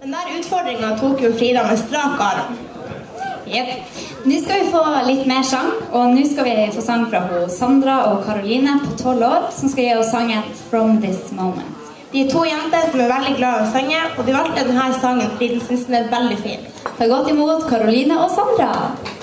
Den der utfordringen tok jo Frida med strak arm. Jep. Nå skal vi få litt mer sang, og nå skal vi få sang fra Sandra og Karoline på 12 år, som skal gi oss sangen From This Moment. De er 2 jenter som er veldig glad i å synge, og de valgte denne sangen fordi de synes den er veldig fin. Ta godt imot Karoline og Sandra!